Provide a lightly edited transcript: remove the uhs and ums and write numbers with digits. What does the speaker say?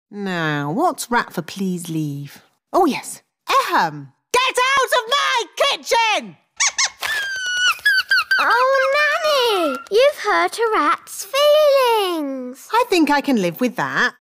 Now, what's rat for please leave? Oh, yes. Ahem. Get out of my kitchen! Oh, Nanny, you've hurt a rat's feelings. I think I can live with that.